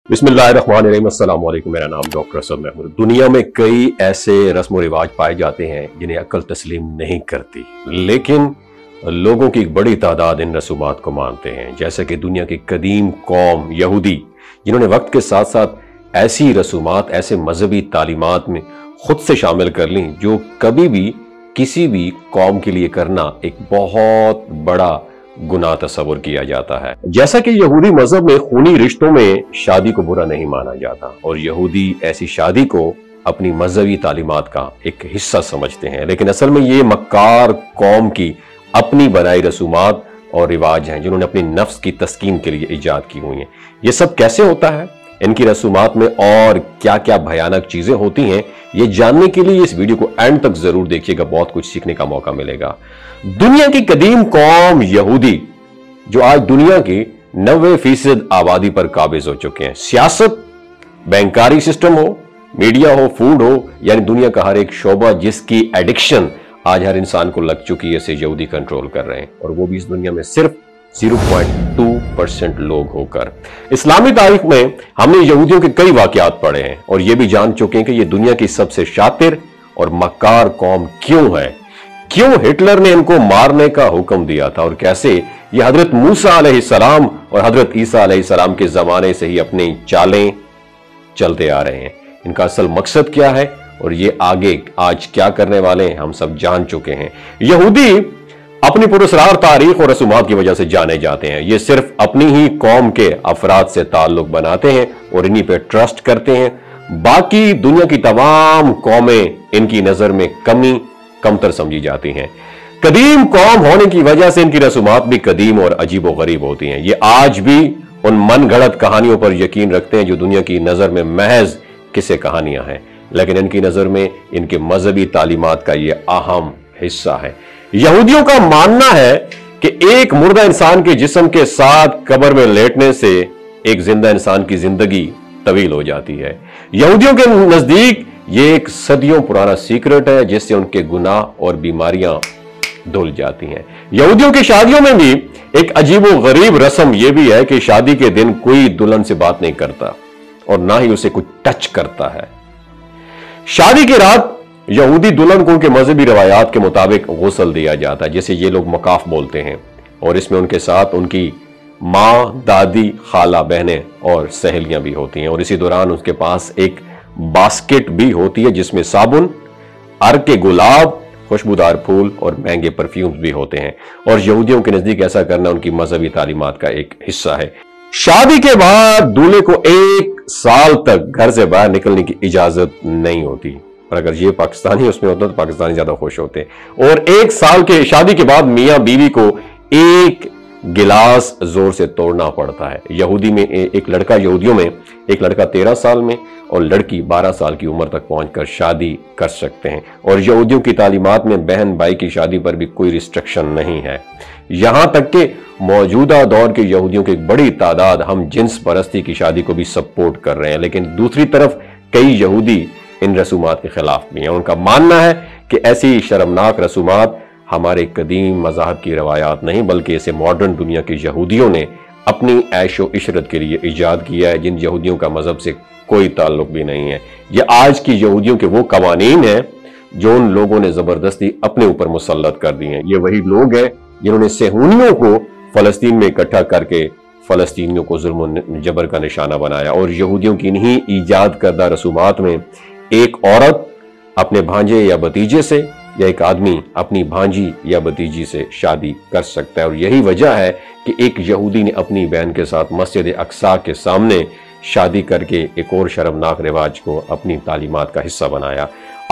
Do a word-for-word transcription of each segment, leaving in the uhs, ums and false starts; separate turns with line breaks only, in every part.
बिस्मिल्लाहिर्रहमानिर्रहीम, अस्सलाम वालेकुम। मेरा नाम डॉक्टर असद महमूद। दुनिया में कई ऐसे रस्म व रिवाज पाए जाते हैं जिन्हें अक्ल तस्लीम नहीं करती, लेकिन लोगों की एक बड़ी तादाद इन रसूमात को मानते हैं। जैसे कि दुनिया की कदीम कौम यहूदी, जिन्होंने वक्त के साथ साथ ऐसी रसूमात, ऐसे मजहबी तालीमात में खुद से शामिल कर ली जो कभी भी किसी भी कौम के लिए करना एक बहुत बड़ा गुनाह तस्वर किया जाता है। जैसा कि यहूदी मजहब में खूनी रिश्तों में शादी को बुरा नहीं माना जाता और यहूदी ऐसी शादी को अपनी मजहबी तालीमात का एक हिस्सा समझते हैं, लेकिन असल में ये मक्कार कौम की अपनी बनाई रसूमात और रिवाज हैं जिन्होंने अपनी नफ्स की तस्कीन के लिए इजाद की हुई हैं। ये सब कैसे होता है, इनकी रसूमात में और क्या क्या भयानक चीजें होती हैं, ये जानने के लिए इस वीडियो को एंड तक जरूर देखिएगा, बहुत कुछ सीखने का मौका मिलेगा। दुनिया की कदीम कौम यहूदी जो आज दुनिया की नब्बे फीसद आबादी पर काबिज हो चुके हैं। सियासत, बैंकारी सिस्टम हो, मीडिया हो, फूड हो, यानी दुनिया का हर एक शोबा जिसकी एडिक्शन आज हर इंसान को लग चुकी है, इसे यहूदी कंट्रोल कर रहे हैं, और वो भी इस दुनिया में सिर्फ ज़ीरो पॉइंट टू परसेंट लोग होकर। इस्लामी तारीख में हमने यहूदियों के कई वाकयात पढ़े हैं और ये भी जान चुके हैं कि ये दुनिया की सबसे शातिर और मक्कार कौम क्यों है, क्यों हिटलर ने इनको मारने का हुक्म दिया था और कैसे ये हजरत मूसा अलैहिस्सलाम और हजरत ईसा अलैहिस्सलाम के जमाने से ही अपनी चालें चलते आ रहे हैं। इनका असल मकसद क्या है और ये आगे आज क्या करने वाले हैं, हम सब जान चुके हैं। यहूदी अपनी पुरस्कार तारीख और रसूमात की वजह से जाने जाते हैं। ये सिर्फ अपनी ही कौम के अफराद से ताल्लुक बनाते हैं और इन्हीं पे ट्रस्ट करते हैं। बाकी दुनिया की तमाम कौमें इनकी नजर में कमी कमतर समझी जाती हैं। कदीम कौम होने की वजह से इनकी रसूमात भी कदीम और अजीबो गरीब होती हैं। ये आज भी उन मन गढ़ंत कहानियों पर यकीन रखते हैं जो दुनिया की नजर में महज किस्से कहानियां हैं, लेकिन इनकी नजर में इनके मजहबी तालीमात का यह अहम हिस्सा है। यहूदियों का मानना है कि एक मुर्दा इंसान के जिस्म के साथ कब्र में लेटने से एक जिंदा इंसान की जिंदगी तवील हो जाती है। यहूदियों के नजदीक ये एक सदियों पुराना सीक्रेट है जिससे उनके गुनाह और बीमारियां धुल जाती हैं। यहूदियों की शादियों में भी एक अजीबो गरीब रस्म यह भी है कि शादी के दिन कोई दुल्हन से बात नहीं करता और ना ही उसे कुछ टच करता है। शादी की रात यहूदी दुल्हन को उनके मजहबी रवायात के मुताबिक गुस्ल दिया जाता है, जिसे ये लोग मकाफ बोलते हैं, और इसमें उनके साथ उनकी माँ, दादी, खाला, बहनें और सहेलियां भी होती हैं। और इसी दौरान उसके पास एक बास्केट भी होती है जिसमें साबुन, अर्क के गुलाब, खुशबूदार फूल और महंगे परफ्यूम्स भी होते हैं। और यहूदियों के नजदीक ऐसा करना उनकी मजहबी तालीमात का एक हिस्सा है। शादी के बाद दूल्हे को एक साल तक घर से बाहर निकलने की इजाजत नहीं होती, और अगर ये पाकिस्तानी उसमें होता तो पाकिस्तानी ज्यादा खुश होते। और एक साल के शादी के बाद मियां बीवी को एक गिलास जोर से तोड़ना पड़ता है। यहूदी में एक लड़का यहूदियों में एक लड़का तेरह साल में और लड़की बारह साल की उम्र तक पहुंचकर शादी कर सकते हैं। और यहूदियों की तालीमात में बहन भाई की शादी पर भी कोई रिस्ट्रिक्शन नहीं है। यहां तक कि मौजूदा दौर के यहूदियों की एक बड़ी तादाद हम जिन्स परस्ती की शादी को भी सपोर्ट कर रहे हैं, लेकिन दूसरी तरफ कई यहूदी इन रसूमात के खिलाफ भी हैं। उनका मानना है कि ऐसी शर्मनाक रसूमात हमारे कदीम मज़ाहब की रवायात नहीं, बल्कि इसे मॉडर्न दुनिया के यहूदियों ने अपनी ऐशो इशरत के लिए ईजाद किया है, जिन यहूदियों का मजहब से कोई ताल्लुक भी नहीं है। ये आज की यहूदियों के वो कवानीन हैं जो उन लोगों ने जबरदस्ती अपने ऊपर मुसल्लत कर दिए हैं। ये वही लोग हैं जिन्होंने सेहूनियों को फलस्तीन में इकट्ठा करके फलस्तीनियों को जुल्म जबर का निशाना बनाया। और यहूदियों की इन्हीं ईजाद करदा रसूमात में एक औरत अपने भांजे या भतीजे से या एक आदमी अपनी भांजी या भतीजी से शादी कर सकता है। और यही वजह है कि एक यहूदी ने अपनी बहन के साथ मस्जिद अक्सा के सामने शादी करके एक और शर्मनाक रिवाज को अपनी तालीमात का हिस्सा बनाया।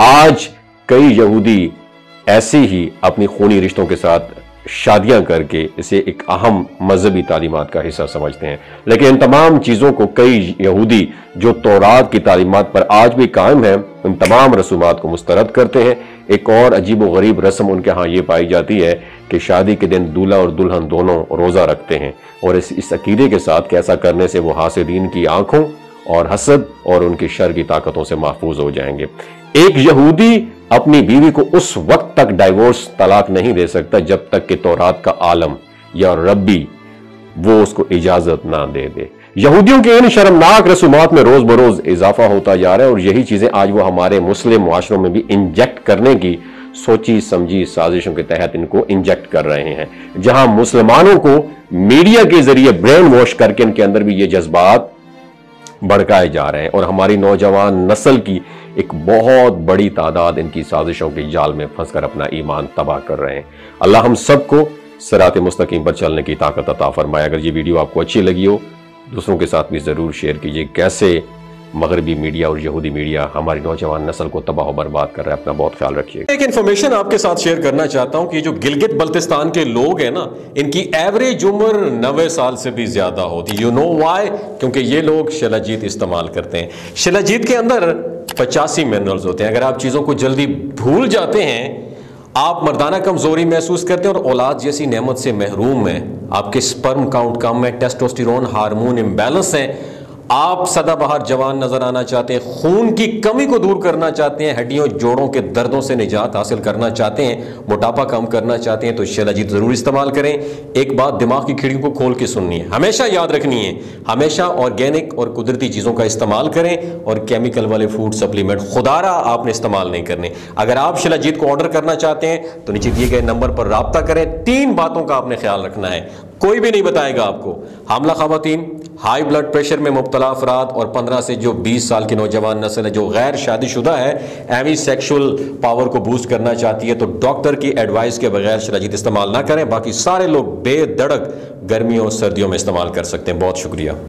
आज कई यहूदी ऐसे ही अपनी खूनी रिश्तों के साथ शादियां करके इसे एक अहम मजहबी तालीमात का हिस्सा समझते हैं, लेकिन इन तमाम चीज़ों को कई यहूदी जो तौरात की तालीमात पर आज भी कायम है, उन तमाम रसूमात को मुस्तरद करते हैं। एक और अजीब व गरीब रस्म उनके यहाँ ये पाई जाती है कि शादी के दिन दूल्हा और दुल्हन दोनों रोज़ा रखते हैं, और इस, इस अकीदे के साथ कि ऐसा करने से वो हासिदीन की आंखों और हसद और उनकी शर की ताकतों से महफूज हो जाएंगे। एक यहूदी अपनी बीवी को उस वक्त तक डाइवोर्स तलाक नहीं दे सकता जब तक कि तौरात का आलम या रब्बी वो उसको इजाजत ना दे दे। یہودیوں کے ان شرمناک رسومات میں روز بروز اضافہ ہوتا جا رہا ہے اور یہی چیزیں آج وہ ہمارے مسلم معاشروں میں بھی انجیکٹ کرنے کی سوچی سمجھی سازشوں کے تحت ان کو انجیکٹ کر رہے ہیں، جہاں مسلمانوں کو میڈیا کے ذریعے برین واش کر کے ان کے اندر بھی یہ جذبات بڑھکائے جا رہے ہیں اور ہماری نوجوان نسل کی ایک بہت بڑی تعداد ان کی سازشوں کے جال میں پھنس کر اپنا ایمان تباہ کر رہے ہیں۔ اللہ ہم سب کو صراط مستقیم پر چلنے کی طاقت عطا فرمائے۔ اگر یہ ویڈیو آپ کو اچھی لگی ہو دوسروں کے ساتھ بھی ضرور شیئر کیجئے۔ کیسے مغربی میڈیا اور یہودی میڈیا ہماری نوجوان نسل کو تباہ و برباد کر رہا ہے، اپنا بہت خیال رکھیے۔
ایک انفارمیشن آپ کے ساتھ شیئر کرنا چاہتا ہوں کہ جو گلگت بلتستان کے لوگ ہیں نا، ان کی ایوریج عمر نوے سال سے بھی زیادہ ہوتی۔ You know why? کیونکہ یہ لوگ شلاجیت استعمال کرتے ہیں۔ شلاجیت کے اندر پچاسی منرلز ہوتے ہیں۔ اگر آپ چیزوں کو جلدی بھول جاتے ہیں، آپ مردانہ کمزوری محسوس کرتے ہیں اور اولاد جیسی نعمت سے محروم ہیں، آپ کے سپرم کاؤنٹ کم ہے، ٹیسٹوسٹیرون ہارمون امبیلنس ہیں، آپ سدا بہار جوان نظر آنا چاہتے ہیں، خون کی کمی کو دور کرنا چاہتے ہیں، ہڈیوں جوڑوں کے دردوں سے نجات حاصل کرنا چاہتے ہیں، موٹاپا کم کرنا چاہتے ہیں، تو شلاجیت ضرور استعمال کریں۔ ایک بات دماغ کی کھڑکیوں کو کھول کے سننی ہے، ہمیشہ یاد رکھنی ہے، ہمیشہ آرگینک اور قدرتی چیزوں کا استعمال کریں اور کیمیکل والے فوڈ سپلیمنٹ خدارہ آپ نے استعمال نہیں کرنے۔ اگر آپ شلاجیت کو آرڈر کرنا چاہتے ہیں تو نیچے دیے گئے نمبر پر رابطہ کریں۔ تین باتوں کا آپ نے خیال رکھنا ہے، کوئی بھی نہیں بتائے گا آپ کو۔ حاملہ خواتین، ہائی بلڈ پریشر میں مبتلا افراد اور پندرہ سے جو بیس سال کی نوجوان نسل ہے جو غیر شادی شدہ ہے، ایوی سیکشول پاور کو بوسٹ کرنا چاہتی ہے، تو ڈاکٹر کی ایڈوائس کے بغیر شلاجیت استعمال نہ کریں۔ باقی سارے لوگ بے دڑک گرمیوں اور سردیوں میں استعمال کر سکتے ہیں۔ بہت شکریہ۔